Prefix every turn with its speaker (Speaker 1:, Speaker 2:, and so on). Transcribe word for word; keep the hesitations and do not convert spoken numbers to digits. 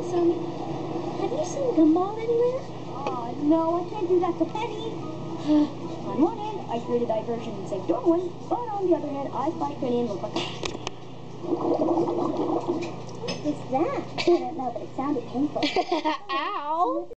Speaker 1: Sonny, have you seen Gumball anywhere?
Speaker 2: Oh, no, I can't do that to Penny. On one hand, I create a diversion and save Darwin, but on the other hand, I fight Penny and look like a...
Speaker 1: What was that?
Speaker 2: I don't know, but it sounded painful.
Speaker 1: Ow!